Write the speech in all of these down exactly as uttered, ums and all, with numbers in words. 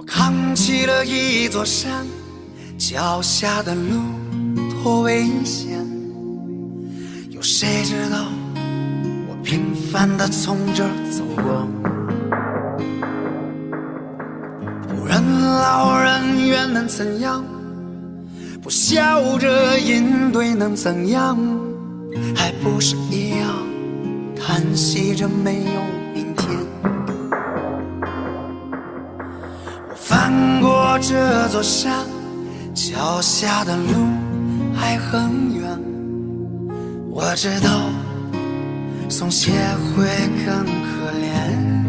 扛起了一座山，脚下的路多危险，有谁知道我平凡地从这儿走过？不认老人院能怎样？不笑着应对能怎样？还不是一样，叹息着没有明天。我翻过这座山，脚下的路还很远。我知道松懈会更可怜，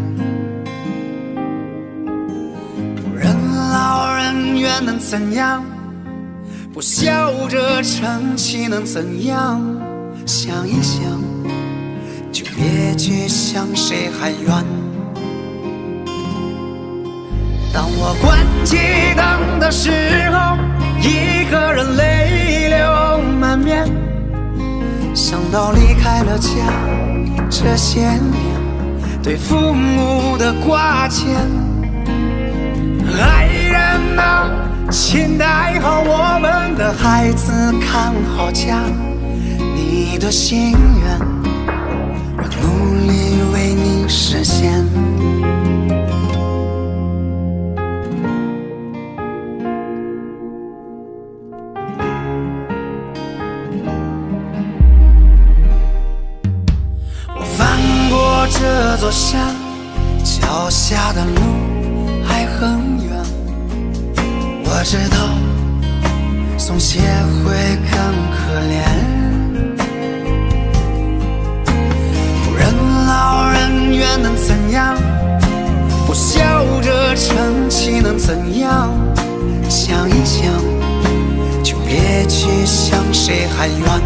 不认老人院能怎样？不笑着撑起能怎样？想一想，就别去想谁还远。当我关起灯的时候，一个人泪流满面，想到离开了家这些年，对父母的挂牵。爱人啊，请带好我们的孩子，看好家。你的心愿，我努力为你实现。我翻过这座山，脚下的路还很远。我知道松懈会更可怜，不认老人院能怎样？不笑着撑起能怎样？想一想，就别去想谁还远。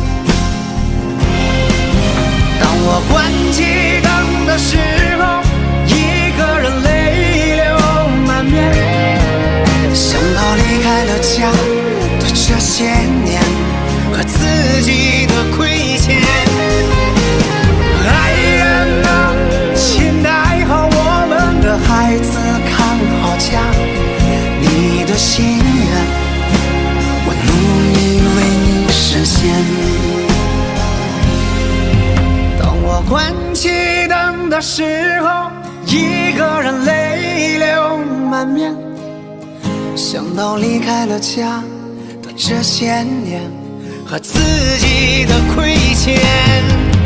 当我关起灯的时候，一个人泪流满面，想到离开了家的这些年和自己的亏欠。爱人啊，请带好我们的孩子，看好家。你的心愿，我努力为你实现。当我关起灯的时候，一个人泪流满面，想到离开了家的这些年和自己的亏欠。